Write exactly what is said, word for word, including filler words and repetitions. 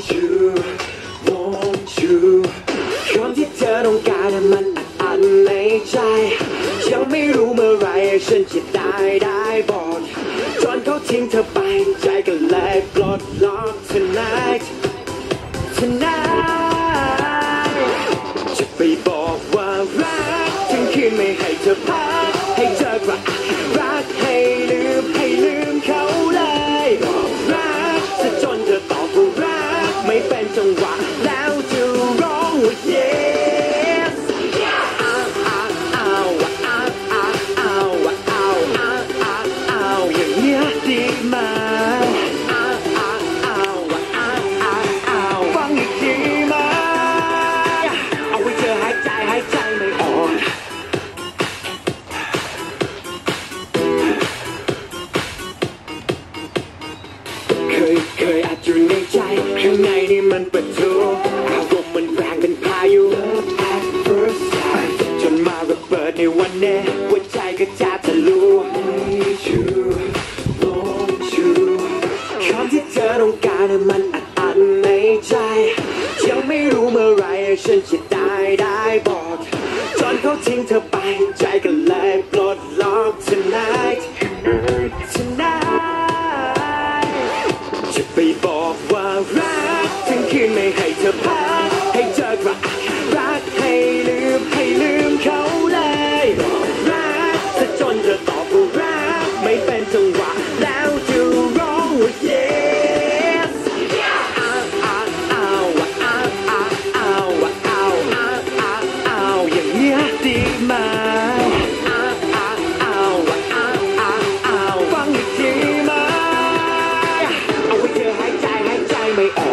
you want you คำที่เธอต้องการมันอัดอั้นในใจยังไม่รู้เมื่อไรฉันจะได้ได้บอกจนเขาทิ้งเธอไปใจก็เลยปลดล็อก tonight tonight จะไปบอกว่ารักทั้งคืนไม่ให้เธอพักให้เธอกระอักรักให้ลืมให้ลืมเขาเลยบอกรักจะจนเธอตอบว่ารักไม่เป็นจังหวะแล้วจะร้องว่า yes อ้าวอ้าวอ้าวอ้าวอ้าวอ้าวอ้าวอ้าวอ้าวอ้าวอย่างเนี้ยดีไหมอ้าวอ้าวอ้าวอ้าวอ้าวอ้าวฟังอีกทีไหมเอาไว้เธอหายใจหายใจไม่ออกเคยเคยอาจอยู่ในใจข้างในนี่มันปะทุอารมณ์มันแรงเป็นพายุ at first sight จนมาระเบิดในวันนี้หัวใจก็จะทะลุ need you want you คำที่เธอต้องการมันอัดอั้นในใจยังไม่รู้เมื่อไรฉันจะได้ได้บอกจนเขาทิ้งเธอไปใจก็เลยปลดล็อก tonight tonight จะไปบอกว่ารักทั้งคืนไม่ให้เธอพักให้เธอกระอักรักให้ลืมให้ลืมเขาเลยบอกรักจะจนเธอตอบว่ารักไม่เป็นจังหวะแล้วจะร้องว่า yes อ้าวอ้าวอ้าวอ้าวอ้าวอ้าวอ้าวอ้าวอ้าวอ้าวอย่างเนี้ยดีไหมอ้าวอ้าวอ้าวอ้าวอ้าวอ้าวฟังอีกทีไหมเอาไว้เธอหายใจหายใจไม่ออก